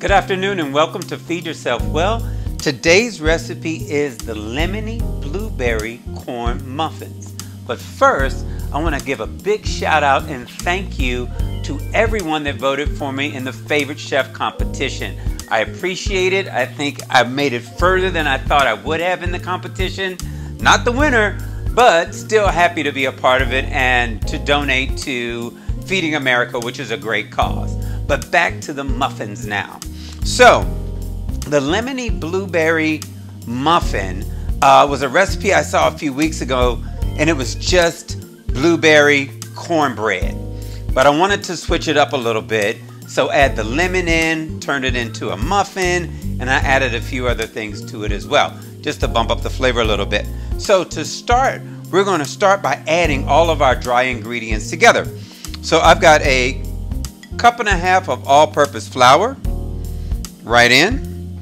Good afternoon and welcome to Feed Yourself Well. Today's recipe is the Lemony blueberry corn muffins. But first, I want to give a big shout out and thank you to everyone that voted for me in the favorite chef competition. I appreciate it. I think I've made it further than I thought I would have in the competition. Not the winner, but still happy to be a part of it and to donate to Feeding America, which is a great cause. But back to the muffins now. So, the Lemony blueberry muffin was a recipe I saw a few weeks ago, and it was just blueberry cornbread. But I wanted to switch it up a little bit, so add the lemon in, turned it into a muffin, and I added a few other things to it as well, just to bump up the flavor a little bit. So to start, we're going to start by adding all of our dry ingredients together. So I've got a 1.5 cups of all-purpose flour right in.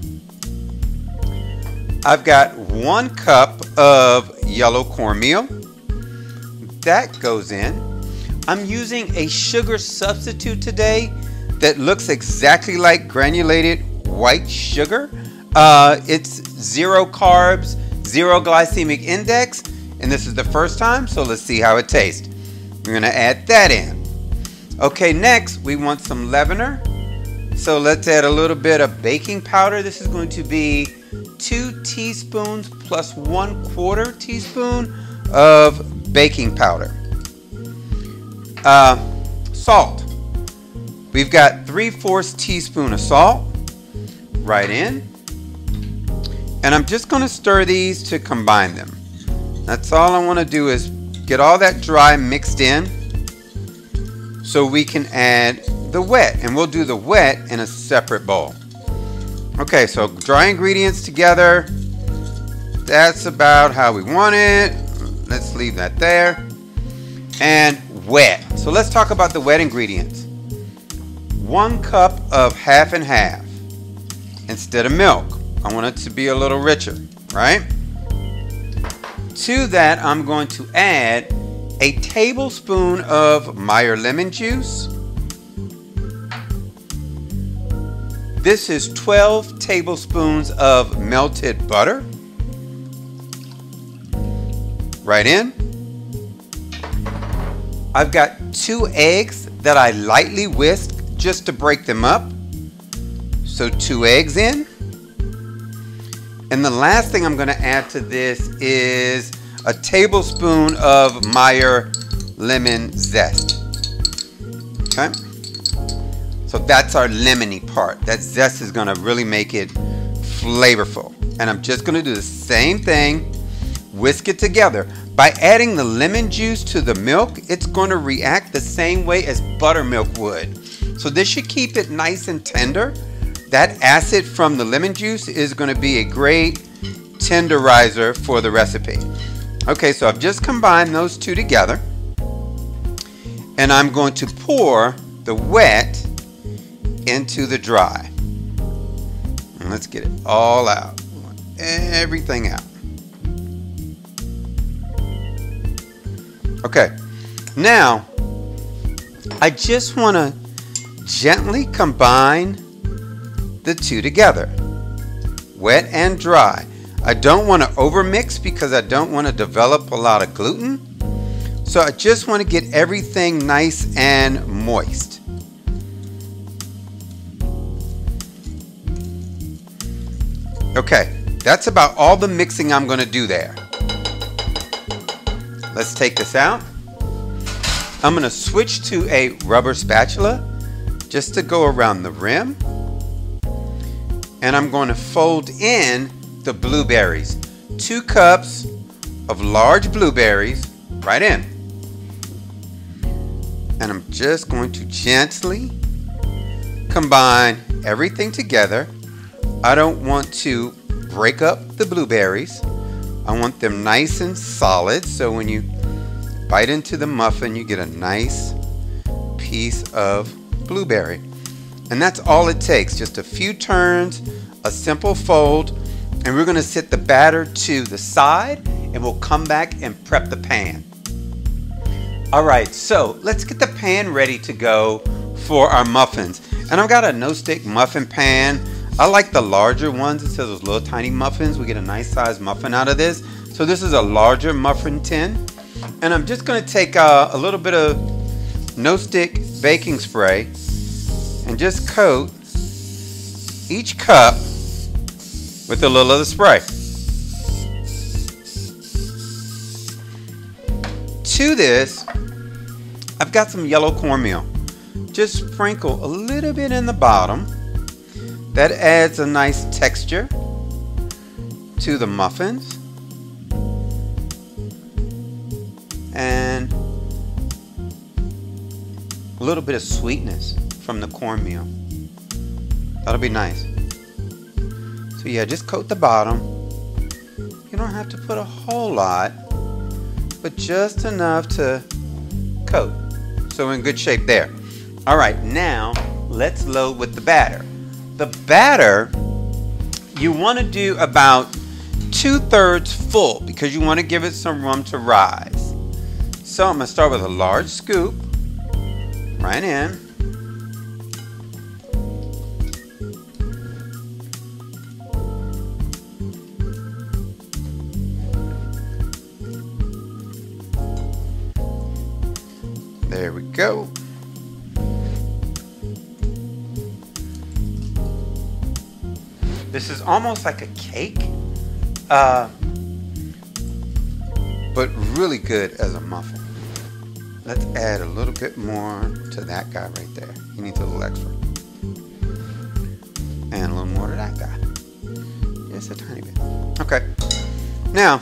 I've got 1 cup of yellow cornmeal. That goes in. I'm using a sugar substitute today that looks exactly like granulated white sugar. It's 0 carbs, 0 glycemic index, and this is the first time, so let's see how it tastes. We're going to add that in. Okay, next we want some leavener. So let's add a little bit of baking powder. This is going to be 2 teaspoons plus 1/4 teaspoon of baking powder. Salt. We've got 3/4 teaspoon of salt right in. And I'm just going to stir these to combine them. That's all I want to do is get all that dry mixed in so we can add the wet, and we'll do the wet in a separate bowl. Okay, so dry ingredients together. That's about how we want it. Let's leave that there. And wet. So let's talk about the wet ingredients. 1 cup of half and half instead of milk. I want it to be a little richer, right? To that, I'm going to add a tablespoon of Meyer lemon juice. This is 12 tablespoons of melted butter. Right in. I've got 2 eggs that I lightly whisked just to break them up. So 2 eggs in. And the last thing I'm going to add to this is a tablespoon of Meyer lemon zest. Okay? So that's our lemony part. That zest is going to really make it flavorful. And I'm just going to do the same thing, whisk it together. By adding the lemon juice to the milk, it's going to react the same way as buttermilk would. So this should keep it nice and tender. That acid from the lemon juice is going to be a great tenderizer for the recipe. Okay, so I've just combined those two together. And I'm going to pour the wet into the dry. And let's get it all out. Everything out. Okay, now I just want to gently combine the two together, wet and dry. I don't want to overmix because I don't want to develop a lot of gluten. So I just want to get everything nice and moist. Okay, that's about all the mixing I'm going to do there. Let's take this out. I'm going to switch to a rubber spatula just to go around the rim. And I'm going to fold in the blueberries. 2 cups of large blueberries right in. And I'm just going to gently combine everything together. I don't want to break up the blueberries. I want them nice and solid, so when you bite into the muffin, you get a nice piece of blueberry. And that's all it takes, just a few turns, a simple fold, and we're going to set the batter to the side, and we'll come back and prep the pan. All right, so let's get the pan ready to go for our muffins. And I've got a no-stick muffin pan. I like the larger ones instead of those little tiny muffins. We get a nice sized muffin out of this. So this is a larger muffin tin. And I'm just going to take a little bit of no-stick baking spray and just coat each cup with a little of the spray. To this, I've got some yellow cornmeal. Just sprinkle a little bit in the bottom. That adds a nice texture to the muffins. And a little bit of sweetness from the cornmeal. That'll be nice. So yeah, just coat the bottom. You don't have to put a whole lot, but just enough to coat. So we're in good shape there. All right, now let's load with the batter. The batter, you want to do about 2/3 full because you want to give it some room to rise. So I'm going to start with a large scoop right in. There we go. This is almost like a cake, but really good as a muffin. Let's add a little bit more to that guy right there. He needs a little extra. And a little more to that guy. Just a tiny bit. Okay. Now,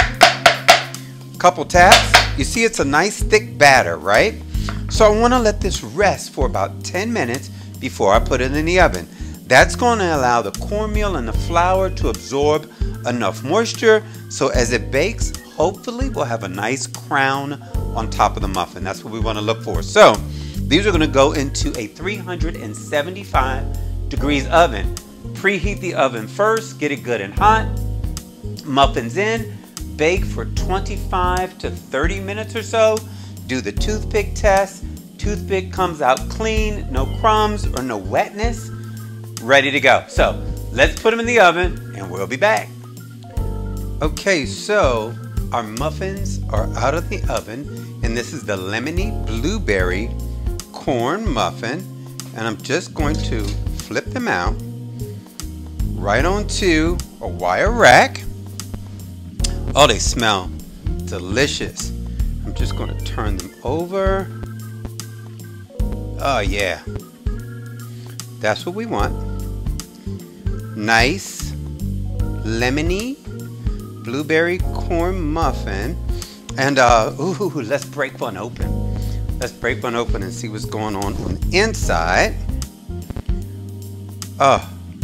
a couple taps. You see it's a nice thick batter, right? So I want to let this rest for about 10 minutes before I put it in the oven. That's going to allow the cornmeal and the flour to absorb enough moisture so as it bakes, hopefully we'll have a nice crown on top of the muffin. That's what we want to look for. So these are going to go into a 375 degrees oven. Preheat the oven first, get it good and hot. Muffins in, bake for 25 to 30 minutes or so. Do the toothpick test. Toothpick comes out clean, no crumbs or no wetness. Ready to go. So let's put them in the oven and we'll be back. Okay, so our muffins are out of the oven and this is the Lemony blueberry corn muffin, and I'm just going to flip them out right onto a wire rack. Oh, they smell delicious. I'm just going to turn them over. Oh yeah, that's what we want. Nice lemony blueberry corn muffin. And ooh, let's break one open. Let's break one open and see what's going on the inside. Oh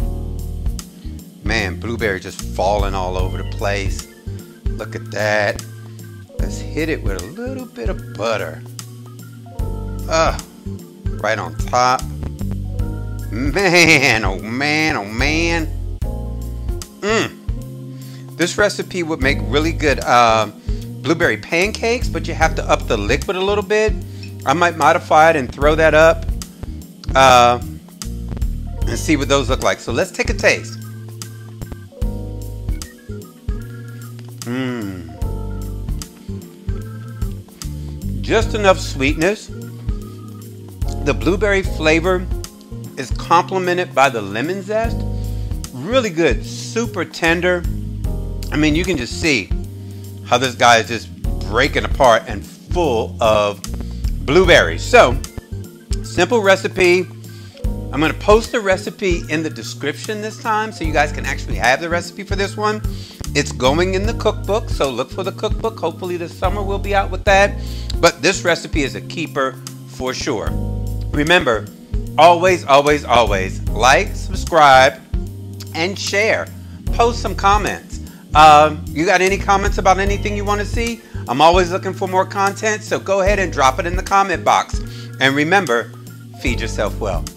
man, blueberry just falling all over the place. Look at that. Let's hit it with a little bit of butter. Right on top. Man, oh man, oh man. This recipe would make really good blueberry pancakes, but you have to up the liquid a little bit. I might modify it and throw that up and see what those look like. So let's take a taste. Just enough sweetness. The blueberry flavor is complemented by the lemon zest. Really good, super tender. I mean, you can just see how this guy is just breaking apart and full of blueberries. So, simple recipe. I'm going to post the recipe in the description this time so you guys can actually have the recipe for this one. It's going in the cookbook, so look for the cookbook. Hopefully this summer we'll be out with that. But this recipe is a keeper for sure. Remember, always, always, always like, subscribe, and share. Post some comments. You got any comments about anything you want to see? I'm always looking for more content, so go ahead and drop it in the comment box. And remember, feed yourself well.